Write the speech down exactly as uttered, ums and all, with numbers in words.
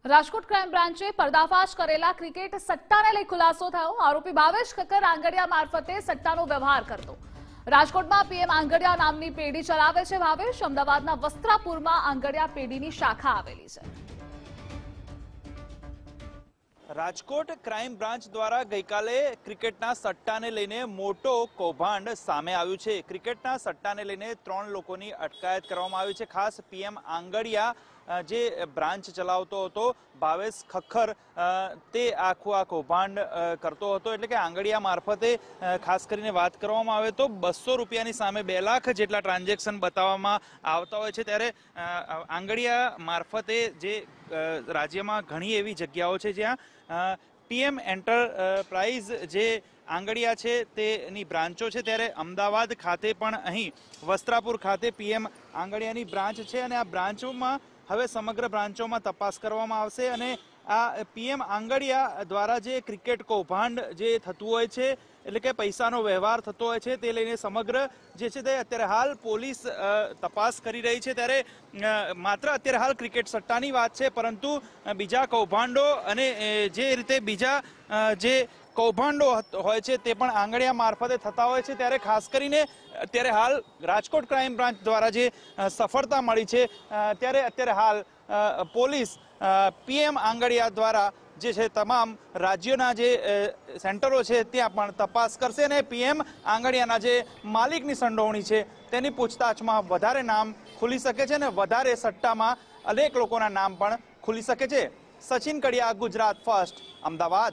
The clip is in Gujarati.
રાજકોટ ક્રાઇમ બ્રાન્ચે પર્દાફાશ કરેલા ક્રિકેટ સટ્ટાને લઈ ખુલાસો થયો। આરોપી ભાવેશ ખક્કર આંગડિયા મારફતે સટ્ટાનો વ્યવહાર કરતો। રાજકોટમાં પીએમ આંગડિયા નામની પેઢી ચલાવે છે ભાવેશ। અમદાવાદના વસ્ત્રાપુરમાં આંગડિયા પેઢીની શાખા આવેલી છે। રાજકોટ ક્રાઇમ બ્રાન્ચ દ્વારા ગઈકાલે ક્રિકેટના સટ્ટાને લઈને મોટો કૌભાંડ સામે આવ્યું છે। ક્રિકેટના સટ્ટાને લઈને ત્રણ લોકોની અટકાયત કરવામાં આવી છે। ખાસ પીએમ આંગડિયા જે બ્રાન્ચ ચલાવતો હતો ભાવેશ ખક્કર તે આખું આ કૌભાંડ કરતો હતો। એટલે કે આંગડિયા મારફતે ખાસ કરીને વાત કરવામાં આવે તો બસો રૂપિયાની સામે બે લાખ જેટલા ટ્રાન્ઝેક્શન બતાવવામાં આવતા હોય છે। ત્યારે આંગડિયા મારફતે જે રાજ્યમાં ઘણી એવી જગ્યાઓ છે જ્યાં પીએમ એન્ટરપ્રાઇઝ જે આંગડિયા છે તેની બ્રાન્ચો છે, ત્યારે અમદાવાદ ખાતે પણ અહીં વસ્ત્રાપુર ખાતે પીએમ આંગડિયાની બ્રાન્ચ છે અને આ બ્રાન્ચોમાં હવે સમગ્ર બ્રાન્ચોમાં તપાસ કરવામાં આવશે અને આ પીએમ આંગડિયા દ્વારા જે ક્રિકેટ કૌભાંડ જે થતું હોય છે, એટલે કે પૈસાનો વ્યવહાર થતો હોય છે, તે લઈને સમગ્ર જે છે તે અત્યારે હાલ પોલીસ તપાસ કરી રહી છે। ત્યારે માત્ર અત્યારે હાલ ક્રિકેટ સટ્ટાની વાત છે, પરંતુ બીજા કૌભાંડો અને જે રીતે બીજા જે કૌભાંડો હોય છે તે પણ આંગડિયા મારફતે થતા હોય છે। ત્યારે ખાસ કરીને અત્યારે હાલ રાજકોટ ક્રાઇમ બ્રાન્ચ દ્વારા જે સફળતા મળી છે, ત્યારે અત્યારે હાલ પોલીસ પીએમ આંગડિયા દ્વારા જે છે તમામ રાજ્યોના જે સેન્ટરો છે ત્યાં પણ તપાસ કરશે અને પીએમ આંગડિયાના જે માલિકની સંડોવણી છે તેની પૂછતાછમાં વધારે નામ ખુલી શકે છે અને વધારે સટ્ટામાં અનેક લોકોના નામ પણ ખુલી શકે છે। સચિન કડિયા, ગુજરાત ફર્સ્ટ, અમદાવાદ।